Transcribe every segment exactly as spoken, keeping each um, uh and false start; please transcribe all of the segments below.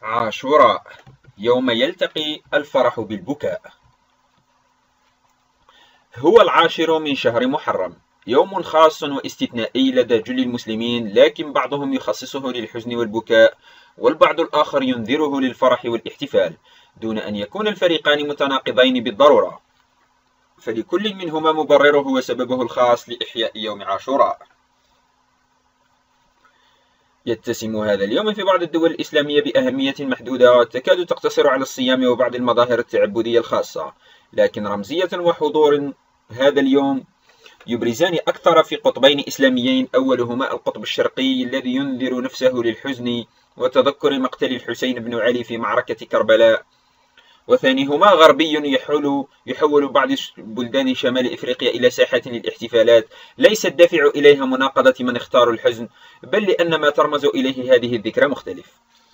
عاشوراء، يوم يلتقي الفرح بالبكاء. هو العاشر من شهر محرم، يوم خاص واستثنائي لدى جل المسلمين، لكن بعضهم يخصصه للحزن والبكاء، والبعض الآخر ينذره للفرح والاحتفال، دون أن يكون الفريقان متناقضين بالضرورة، فلكل منهما مبرره وسببه الخاص لإحياء يوم عاشوراء. يتسم هذا اليوم في بعض الدول الإسلامية بأهمية محدودة تكاد تقتصر على الصيام وبعض المظاهر التعبدية الخاصة، لكن رمزية وحضور هذا اليوم يبرزان أكثر في قطبين إسلاميين، أولهما القطب الشرقي الذي ينذر نفسه للحزن وتذكر مقتل الحسين بن علي في معركة كربلاء، وثانيهما غربي يحول, يحول بعض بلدان شمال إفريقيا إلى ساحة للاحتفالات، ليس الدافع إليها مناقضة من اختاروا الحزن، بل لأن ما ترمز إليه هذه الذكرى مختلف.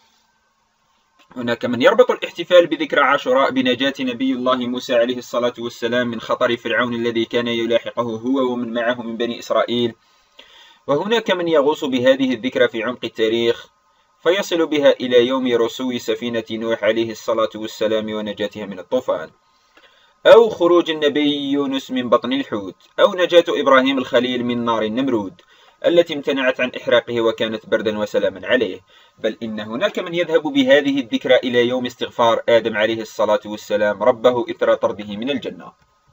هناك من يربط الاحتفال بذكرى عاشوراء بنجاة نبي الله موسى عليه الصلاة والسلام من خطر فرعون الذي كان يلاحقه هو ومن معه من بني إسرائيل، وهناك من يغوص بهذه الذكرى في عمق التاريخ فيصل بها إلى يوم رسو سفينة نوح عليه الصلاة والسلام ونجاتها من الطوفان، أو خروج النبي يونس من بطن الحوت، أو نجاة إبراهيم الخليل من نار النمرود التي امتنعت عن إحراقه وكانت بردا وسلاما عليه، بل إن هناك من يذهب بهذه الذكرى إلى يوم استغفار آدم عليه الصلاة والسلام ربه إثر طرده من الجنة.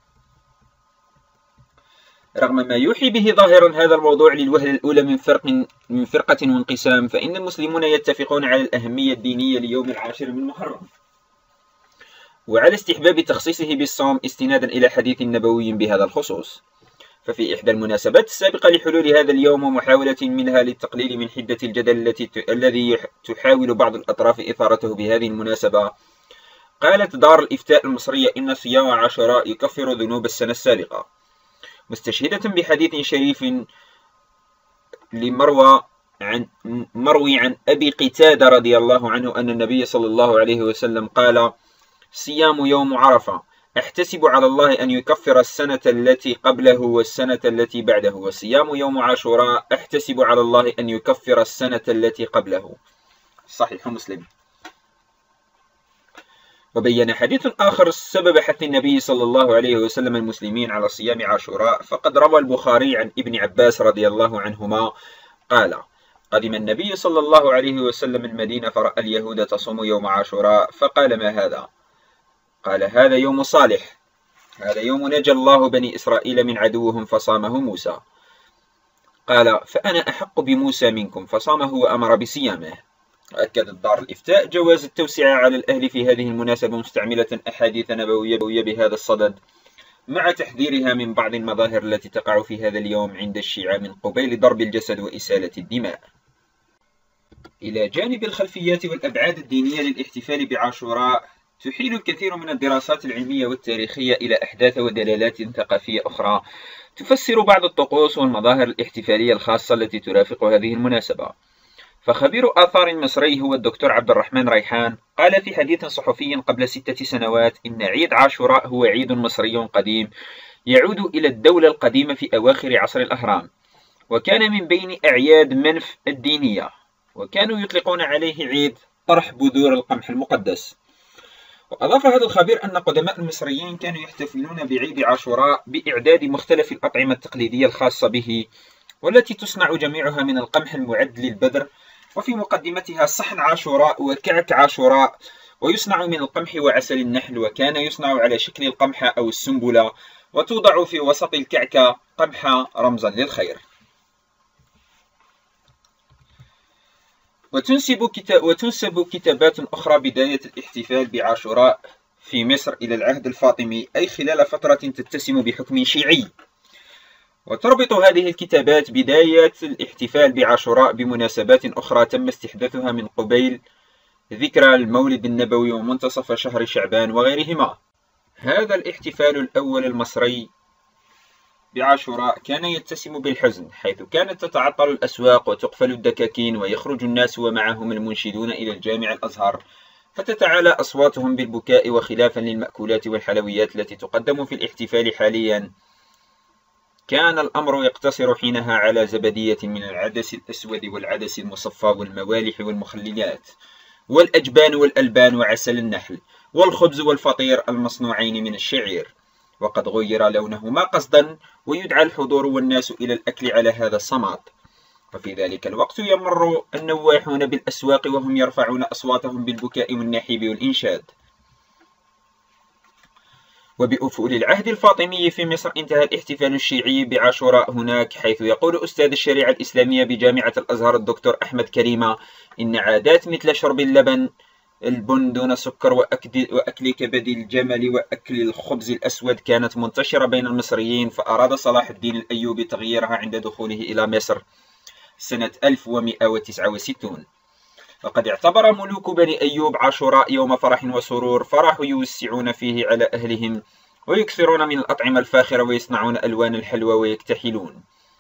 رغم ما يوحي به ظاهرا هذا الموضوع للوهلة الأولى من فرق من فرقة وانقسام، فإن المسلمون يتفقون على الأهمية الدينية ليوم العاشر من محرم، وعلى استحباب تخصيصه بالصوم استنادا إلى حديث نبوي بهذا الخصوص. ففي إحدى المناسبات السابقة لحلول هذا اليوم ومحاولة منها للتقليل من حدة الجدل التي الذي تحاول بعض الأطراف إثارته بهذه المناسبة، قالت دار الإفتاء المصرية إن صيام عاشوراء يكفر ذنوب السنة السابقة، مستشهدة بحديث شريف لمروى عن مروي عن أبي قتادة رضي الله عنه أن النبي صلى الله عليه وسلم قال: صيام يوم عرفة أحتسب على الله أن يكفر السنة التي قبله والسنة التي بعده، وصيام يوم عاشوراء أحتسب على الله أن يكفر السنة التي قبله. صحيح مسلم. وبين حديث آخر سبب حث النبي صلى الله عليه وسلم المسلمين على صيام عاشوراء، فقد روى البخاري عن ابن عباس رضي الله عنهما قال: قدم النبي صلى الله عليه وسلم المدينة فرأى اليهود تصوم يوم عاشوراء فقال: ما هذا؟ قال: هذا يوم صالح، هذا يوم نجى الله بني إسرائيل من عدوهم فصامه موسى. قال: فأنا أحق بموسى منكم، فصامه وأمر بصيامه. أكدت دار الإفتاء جواز التوسعة على الأهل في هذه المناسبة، مستعملة أحاديث نبوية بهذا الصدد، مع تحذيرها من بعض المظاهر التي تقع في هذا اليوم عند الشيعة من قبيل ضرب الجسد وإسالة الدماء. إلى جانب الخلفيات والأبعاد الدينية للاحتفال بعاشوراء، تحيل الكثير من الدراسات العلمية والتاريخية إلى أحداث ودلالات ثقافية أخرى تفسر بعض الطقوس والمظاهر الاحتفالية الخاصة التي ترافق هذه المناسبة. فخبير آثار مصري هو الدكتور عبد الرحمن ريحان قال في حديث صحفي قبل ستة سنوات إن عيد عاشوراء هو عيد مصري قديم يعود إلى الدولة القديمة في أواخر عصر الأهرام، وكان من بين أعياد منف الدينية، وكانوا يطلقون عليه عيد طرح بذور القمح المقدس. وأضاف هذا الخبير أن قدماء المصريين كانوا يحتفلون بعيد عاشوراء بإعداد مختلف الأطعمة التقليدية الخاصة به، والتي تصنع جميعها من القمح المعد للبذر، وفي مقدمتها صحن عاشوراء وكعك عاشوراء، ويصنع من القمح وعسل النحل، وكان يصنع على شكل القمحة أو السنبلة، وتوضع في وسط الكعكة قمحة رمزا للخير. وتنسب, كتاب وتنسب كتابات أخرى بداية الاحتفال بعاشوراء في مصر إلى العهد الفاطمي، أي خلال فترة تتسم بحكم شيعي، وتربط هذه الكتابات بداية الاحتفال بعاشوراء بمناسبات أخرى تم استحداثها من قبيل ذكرى المولد النبوي ومنتصف شهر شعبان وغيرهما. هذا الاحتفال الأول المصري بعاشوراء كان يتسم بالحزن، حيث كانت تتعطل الأسواق وتقفل الدكاكين ويخرج الناس ومعهم المنشدون إلى الجامع الأزهر، فتتعالى أصواتهم بالبكاء، وخلافا للمأكولات والحلويات التي تقدم في الاحتفال حاليا، كان الأمر يقتصر حينها على زبدية من العدس الأسود والعدس المصفى والموالح والمخللات، والأجبان والألبان وعسل النحل، والخبز والفطير المصنوعين من الشعير، وقد غير لونهما قصدا، ويدعى الحضور والناس إلى الأكل على هذا الصماد. وفي ذلك الوقت يمر النواحون بالأسواق وهم يرفعون أصواتهم بالبكاء والنحيب والإنشاد. وبأفول العهد الفاطمي في مصر انتهى الاحتفال الشيعي بعاشوراء هناك، حيث يقول أستاذ الشريعة الإسلامية بجامعة الأزهر الدكتور أحمد كريمة إن عادات مثل شرب اللبن البن دون سكر وأكل, وأكل كبد الجمل وأكل الخبز الأسود كانت منتشرة بين المصريين، فأراد صلاح الدين الأيوبي تغييرها عند دخوله إلى مصر سنة ألف ومئة وتسعة وستين. وقد اعتبر ملوك بني أيوب عاشوراء يوم فرح وسرور، فراحوا يوسعون فيه على أهلهم ويكثرون من الأطعمة الفاخرة ويصنعون ألوان الحلوى ويكتحلون،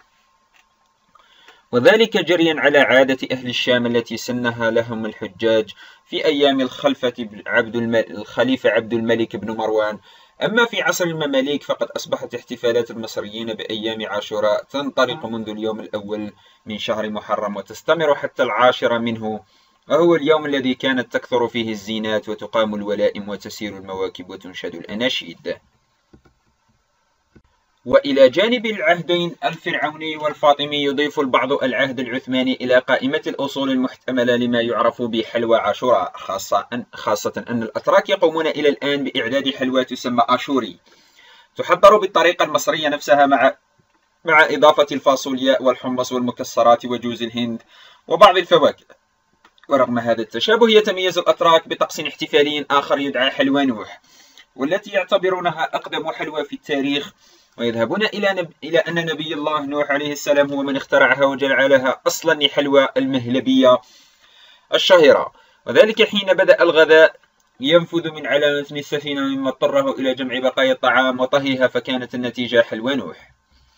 وذلك جريا على عادة أهل الشام التي سنها لهم الحجاج في أيام الخلفة عبد الخليفة عبد الملك بن مروان. أما في عصر المماليك فقد أصبحت احتفالات المصريين بأيام عاشوراء تنطلق منذ اليوم الأول من شهر محرم وتستمر حتى العاشر منه، وهو اليوم الذي كانت تكثر فيه الزينات وتقام الولائم وتسير المواكب وتنشد الأناشيد. وإلى جانب العهدين الفرعوني والفاطمي يضيف البعض العهد العثماني إلى قائمة الأصول المحتملة لما يعرف بحلوى عاشوراء، خاصة أن, خاصة أن الأتراك يقومون إلى الآن بإعداد حلوى تسمى آشوري، تحضر بالطريقة المصرية نفسها مع مع إضافة الفاصولياء والحمص والمكسرات وجوز الهند وبعض الفواكه. ورغم هذا التشابه يتميز الأتراك بطقس احتفالي آخر يدعى حلوى نوح، والتي يعتبرونها أقدم حلوى في التاريخ، ويذهبون إلى, نب... إلى أن نبي الله نوح عليه السلام هو من اخترعها وجعلها أصلا لحلوى المهلبية الشهيرة، وذلك حين بدأ الغذاء ينفذ من على متن السفينة مما اضطره إلى جمع بقايا الطعام وطهيها، فكانت النتيجة حلوى نوح.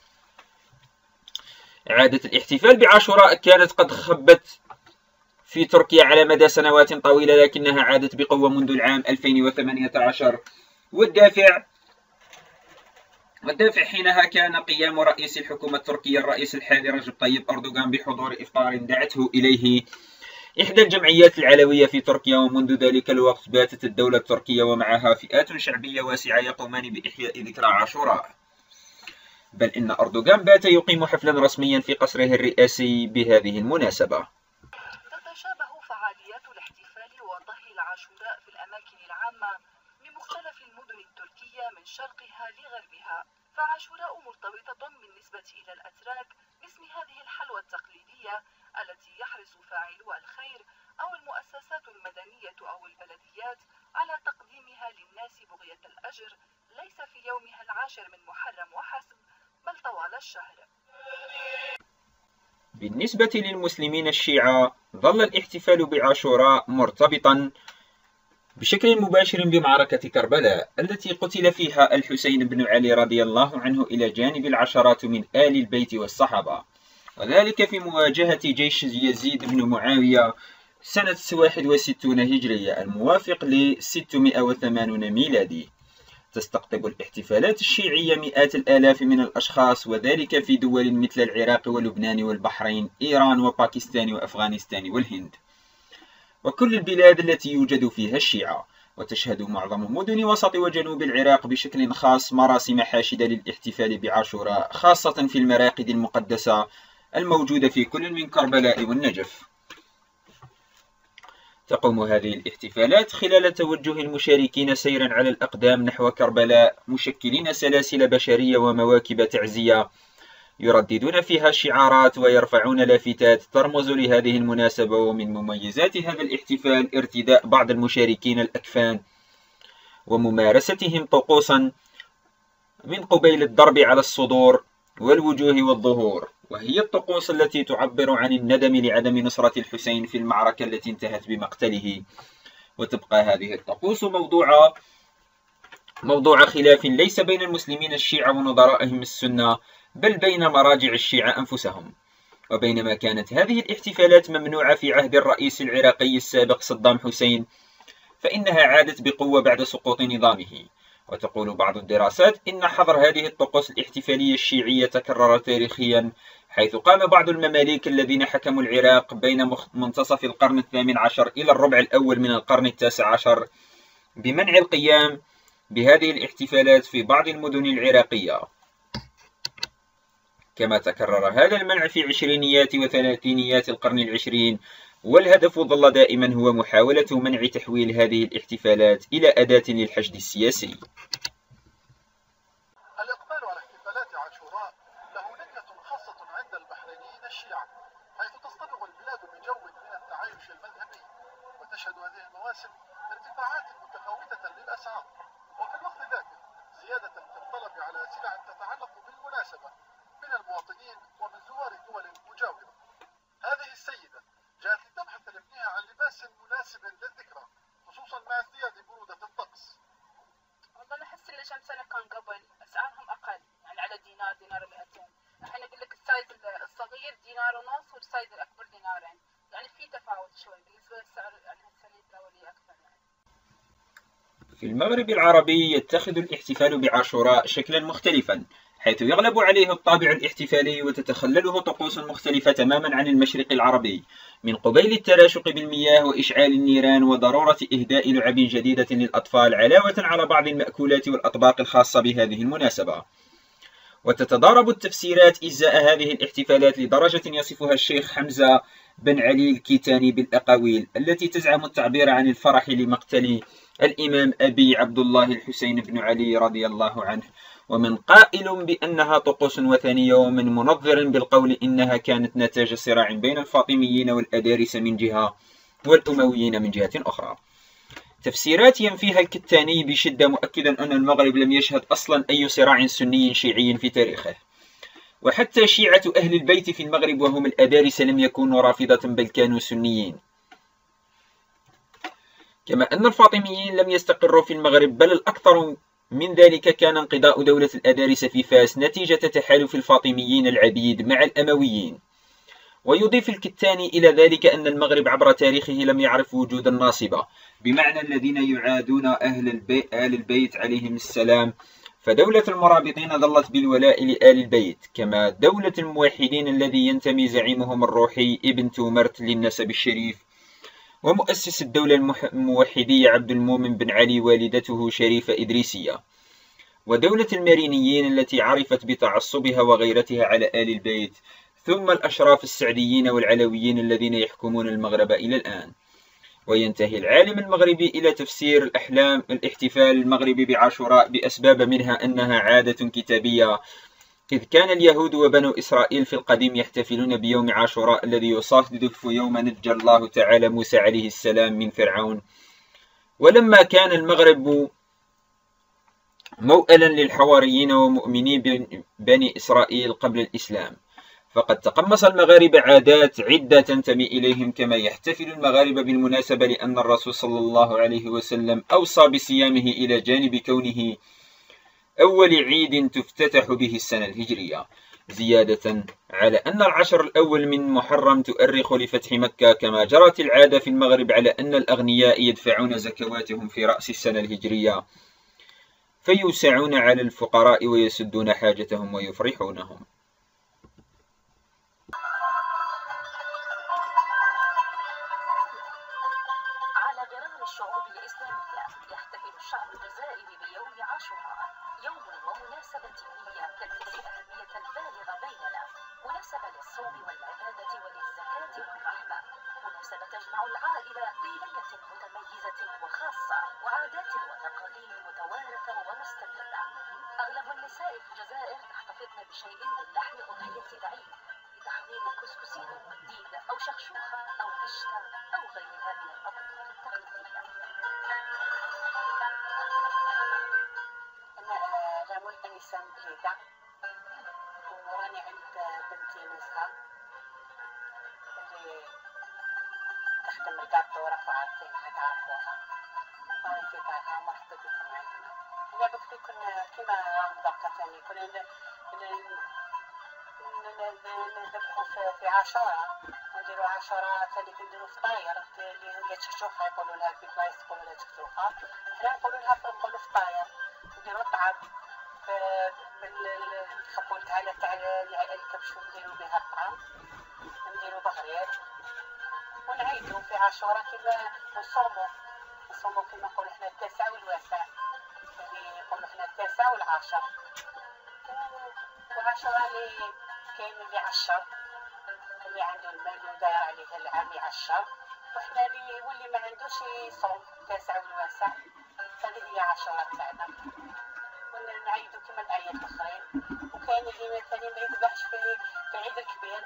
عادة الاحتفال بعاشوراء كانت قد خبت في تركيا على مدى سنوات طويلة، لكنها عادت بقوة منذ العام ألفين وثمانية عشر، والدافع والدافع حينها كان قيام رئيس الحكومة التركية الرئيس الحالي رجب طيب أردوغان بحضور إفطار دعته إليه إحدى الجمعيات العلوية في تركيا، ومنذ ذلك الوقت باتت الدولة التركية ومعها فئات شعبية واسعة يقومان بإحياء ذكرى عاشوراء، بل إن أردوغان بات يقيم حفلا رسميا في قصره الرئاسي بهذه المناسبة. تتشابه فعاليات الاحتفال وطهي العاشوراء في الأماكن العامة بمختلف المدن التركية من شرقها لغربها، فعاشوراء مرتبطة بالنسبة إلى الأتراك باسم هذه الحلوى التقليدية التي يحرص فاعلو الخير أو المؤسسات المدنية أو البلديات على تقديمها للناس بغية الأجر، ليس في يومها العاشر من محرم وحسب، بل طوال الشهر. بالنسبة للمسلمين الشيعة ظل الاحتفال بعاشوراء مرتبطا بشكل مباشر بمعركة كربلاء التي قتل فيها الحسين بن علي رضي الله عنه إلى جانب العشرات من آل البيت والصحابة، وذلك في مواجهة جيش يزيد بن معاوية سنة واحد وستين هجرية الموافق ل ستمئة وثمانين ميلادي. تستقطب الاحتفالات الشيعية مئات الآلاف من الأشخاص، وذلك في دول مثل العراق ولبنان والبحرين، إيران وباكستان وأفغانستان والهند، وكل البلاد التي يوجد فيها الشيعة. وتشهد معظم مدن وسط وجنوب العراق بشكل خاص مراسم حاشدة للاحتفال بعاشوراء، خاصة في المراقد المقدسة الموجودة في كل من كربلاء والنجف. تقوم هذه الاحتفالات خلال توجه المشاركين سيرا على الأقدام نحو كربلاء، مشكلين سلاسل بشرية ومواكب تعزية، يرددون فيها شعارات ويرفعون لافتات ترمز لهذه المناسبة. ومن مميزات هذا الاحتفال ارتداء بعض المشاركين الأكفان وممارستهم طقوسا من قبيل الضرب على الصدور والوجوه والظهور، وهي الطقوس التي تعبر عن الندم لعدم نصرة الحسين في المعركة التي انتهت بمقتله. وتبقى هذه الطقوس موضوع موضوع خلاف ليس بين المسلمين الشيعة ونظرائهم السنة، بل بين مراجع الشيعة أنفسهم. وبينما كانت هذه الاحتفالات ممنوعة في عهد الرئيس العراقي السابق صدام حسين، فإنها عادت بقوة بعد سقوط نظامه، وتقول بعض الدراسات إن حظر هذه الطقوس الاحتفالية الشيعية تكرر تاريخيا، حيث قام بعض المماليك الذين حكموا العراق بين منتصف القرن الثامن عشر إلى الربع الأول من القرن التاسع عشر بمنع القيام بهذه الاحتفالات في بعض المدن العراقية. كما تكرر هذا المنع في عشرينيات وثلاثينيات القرن العشرين، والهدف ظل دائما هو محاولة منع تحويل هذه الاحتفالات إلى أداة للحشد السياسي. الإقبال على احتفالات عاشوراء له نكهة خاصة عند البحرينيين الشيعة، حيث تصطبغ البلاد بجو من التعايش المذهبي، وتشهد هذه المواسم ارتفاعات متفاوتة للأسعار، وفي الوقت ذاته زيادة في الطلب على سلع تتعلق بالمناسبة من المواطنين ومن زوار الدول المجاورة. هذه السيدة جاءت لتبحث لابنها عن لباس مناسب للذكرى، خصوصا مع ازدياد برودة الطقس. والله أنا أحس إن كم سنة كان قبل أسعارهم أقل، يعني على دينار دينار ومئتين، الحين أقول لك السايز الصغير دينار ونص والسايز الأكبر دينارين، يعني في تفاوت شوي بالنسبة للسعر، يعني هسه الدولي أكثر يعني. في المغرب العربي يتخذ الاحتفال بعاشوراء شكلا مختلفا، حيث يغلب عليه الطابع الاحتفالي وتتخلله طقوس مختلفة تماما عن المشرق العربي، من قبيل التراشق بالمياه وإشعال النيران وضرورة إهداء لعب جديدة للأطفال علاوة على بعض المأكولات والأطباق الخاصة بهذه المناسبة. وتتضارب التفسيرات إزاء هذه الاحتفالات لدرجة يصفها الشيخ حمزة بن علي الكيتاني بالأقاويل التي تزعم التعبير عن الفرح لمقتل الإمام أبي عبد الله الحسين بن علي رضي الله عنه، ومن قائل بأنها طقوس وثنية، ومن منظر بالقول إنها كانت نتاج صراع بين الفاطميين والأدارس من جهة والأمويين من جهة أخرى. تفسيرات ينفيها الكتاني بشدة، مؤكدا أن المغرب لم يشهد أصلا أي صراع سني شيعي في تاريخه، وحتى شيعة أهل البيت في المغرب وهم الأدارس لم يكونوا رافضة بل كانوا سنيين. كما أن الفاطميين لم يستقروا في المغرب، بل الأكثر من ذلك كان انقضاء دولة الأدارس في فاس نتيجة تحالف الفاطميين العبيد مع الأمويين. ويضيف الكتاني إلى ذلك أن المغرب عبر تاريخه لم يعرف وجود الناصبة، بمعنى الذين يعادون أهل البيت, آل البيت عليهم السلام، فدولة المرابطين ظلت بالولاء لآل البيت، كما دولة الموحدين الذي ينتمي زعيمهم الروحي ابن تومرت للنسب الشريف، ومؤسس الدولة الموحدية عبد المؤمن بن علي والدته شريفة إدريسية، ودولة المارينيين التي عرفت بتعصبها وغيرتها على آل البيت، ثم الأشراف السعديين والعلويين الذين يحكمون المغرب إلى الآن. وينتهي العالم المغربي إلى تفسير الأحلام الاحتفال المغربي بعاشوراء بأسباب، منها أنها عادة كتابية، إذ كان اليهود وبنو إسرائيل في القديم يحتفلون بيوم عاشوراء الذي يصادف يوم نجى الله تعالى موسى عليه السلام من فرعون. ولما كان المغرب موئلا للحواريين ومؤمني بني إسرائيل قبل الإسلام، فقد تقمص المغاربة عادات عدة تنتمي إليهم، كما يحتفل المغاربة بالمناسبة لأن الرسول صلى الله عليه وسلم أوصى بصيامه إلى جانب كونه أول عيد تفتتح به السنة الهجرية، زيادة على أن العشر الأول من محرم تؤرخ لفتح مكة، كما جرت العادة في المغرب على أن الأغنياء يدفعون زكواتهم في رأس السنة الهجرية فيوسعون على الفقراء ويسدون حاجتهم ويفرحونهم. على غرار الشعوب الإسلامية يحتفل الشعب الجزائري بيوم عاشوراء، يوم ومناسبة دينية تكتسب أهمية بالغة بيننا، مناسبة للصوم والعبادة وللزكاة والرحمة، مناسبة تجمع العائلة بليلة متميزة وخاصة، وعادات وتقاليد متوارثة ومستمرة. أغلب النساء في الجزائر تحتفظن بشيء من لحم أضحية العيد لتحضير الكسكسي أو منديل أو شخشوخة أو قشطة أو غيرها من الأطعمة التقليدية. أنا رامون أنيسان بليدة، وراني عند بنتي نزهة اللي تخدم الكارطة ورفع عارفينها تعرفوها، وأنا في دارها. مرحبا بكم عندنا. أنا قلت لكم كيما مذكر ثاني كنا نذبحوا في عاشوراء، ونديروا عاشوراء ثاني كنديروا فطاير اللي هي تشكشوخة، يقولوا لها في بلايص يقولوا لها تشكشوخة، حنا نقولوا لها نقولوا فطاير. نديرو الطعام نخبو التعالة تاع الكبش ونديرو بها الطعام، نديرو بغرير ونعيدو في عاشوراء كيما نصومو نصومو كيما نقولو حنا التاسع والواسع، يعني نقولو حنا التاسع والعاشر. وعاشوراء اللي كاين اللي عشر اللي عنده المال وداير عليه العام يعشر، وحنا اللي واللي ما عندوش يصوم التاسع والواسع. هذه هي عاشوراء تاعنا، ونعيدو كيما الاعياد الاخرين. وكاين اللي مثلا ما يذبحش في في عيد الكبير،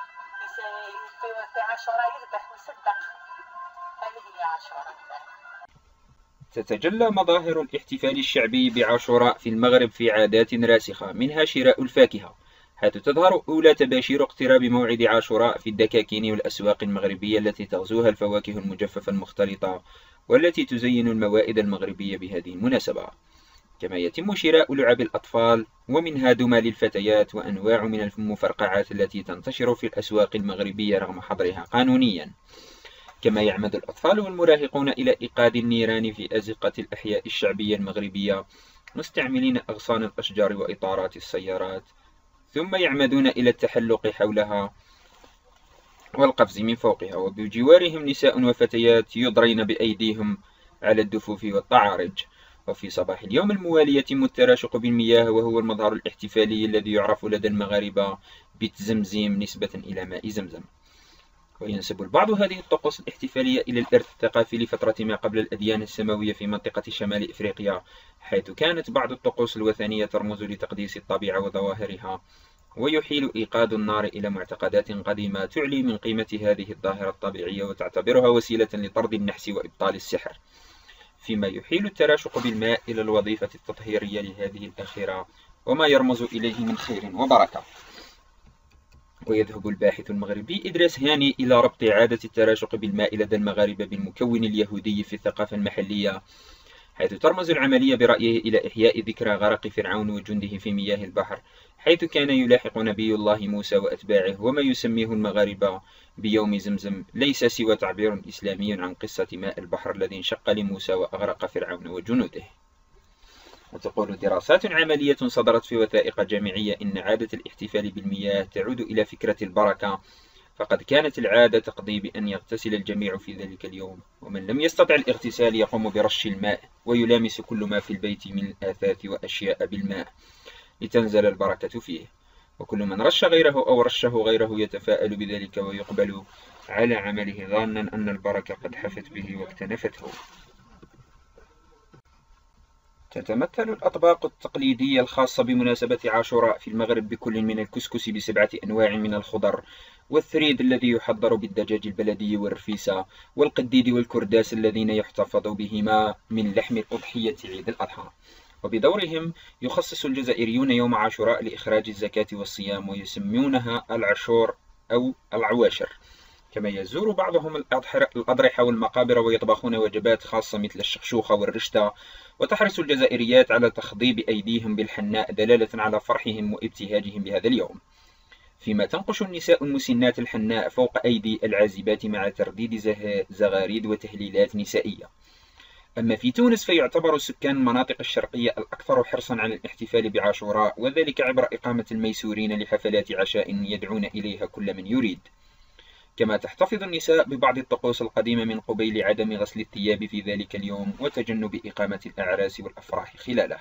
في عاشوراء يذبح ويصدق. هذه هي عاشوراء تاعنا. تتجلى مظاهر الاحتفال الشعبي بعاشوراء في المغرب في عادات راسخة، منها شراء الفاكهة، حيث تظهر أولى تباشير اقتراب موعد عاشوراء في الدكاكين والأسواق المغربية التي تغزوها الفواكه المجففة المختلطة والتي تزين الموائد المغربية بهذه المناسبة. كما يتم شراء لعب الأطفال، ومنها دمى للفتيات وأنواع من المفرقعات التي تنتشر في الأسواق المغربية رغم حظرها قانونيا. كما يعمد الأطفال والمراهقون إلى إيقاد النيران في أزقة الأحياء الشعبية المغربية مستعملين أغصان الأشجار وإطارات السيارات، ثم يعمدون إلى التحلق حولها والقفز من فوقها، وبجوارهم نساء وفتيات يضرين بأيديهم على الدفوف والطعارج. وفي صباح اليوم الموالي يتم التراشق بالمياه، وهو المظهر الاحتفالي الذي يعرف لدى المغاربة بالتزمزيم نسبة إلى ماء زمزم. وينسب البعض هذه الطقوس الاحتفالية إلى الإرث الثقافي لفترة ما قبل الأديان السماوية في منطقة شمال إفريقيا، حيث كانت بعض الطقوس الوثنية ترمز لتقديس الطبيعة وظواهرها، ويحيل إيقاد النار إلى معتقدات قديمة تعلي من قيمة هذه الظاهرة الطبيعية وتعتبرها وسيلة لطرد النحس وإبطال السحر، فيما يحيل التراشق بالماء إلى الوظيفة التطهيرية لهذه الأخيرة وما يرمز إليه من خير وبركة. ويذهب الباحث المغربي إدريس هاني إلى ربط عادة التراشق بالماء لدى المغاربة بالمكون اليهودي في الثقافة المحلية، حيث ترمز العملية برأيه إلى إحياء ذكرى غرق فرعون وجنده في مياه البحر، حيث كان يلاحق نبي الله موسى وأتباعه. وما يسميه المغاربة بيوم زمزم ليس سوى تعبير إسلامي عن قصة ماء البحر الذي انشق لموسى وأغرق فرعون وجنوده. وتقول دراسات عملية صدرت في وثائق جامعية إن عادة الاحتفال بالمياه تعود إلى فكرة البركة، فقد كانت العادة تقضي بأن يغتسل الجميع في ذلك اليوم، ومن لم يستطع الاغتسال يقوم برش الماء ويلامس كل ما في البيت من الآثاث وأشياء بالماء لتنزل البركة فيه، وكل من رش غيره أو رشه غيره يتفاءل بذلك ويقبل على عمله ظانا أن البركة قد حفت به واكتنفته. تتمثل الأطباق التقليدية الخاصة بمناسبة عاشوراء في المغرب بكل من الكسكس بسبعة أنواع من الخضر، والثريد الذي يحضر بالدجاج البلدي والرفيسة، والقديد والكرداس الذين يحتفظ بهما من لحم الأضحية عيد الأضحى. وبدورهم يخصص الجزائريون يوم عاشوراء لإخراج الزكاة والصيام، ويسمونها العشور أو العواشر. كما يزور بعضهم الأضرحة والمقابر ويطبخون وجبات خاصة مثل الشخشوخة والرشتة. وتحرص الجزائريات على تخضيب أيديهم بالحناء دلالة على فرحهم وابتهاجهم بهذا اليوم، فيما تنقش النساء المسنات الحناء فوق أيدي العازبات مع ترديد زغاريد وتهليلات نسائية. أما في تونس فيعتبر سكان المناطق الشرقية الأكثر حرصا على الاحتفال بعاشوراء، وذلك عبر إقامة الميسورين لحفلات عشاء يدعون إليها كل من يريد. كما تحتفظ النساء ببعض الطقوس القديمة من قبيل عدم غسل الثياب في ذلك اليوم وتجنب إقامة الأعراس والأفراح خلاله.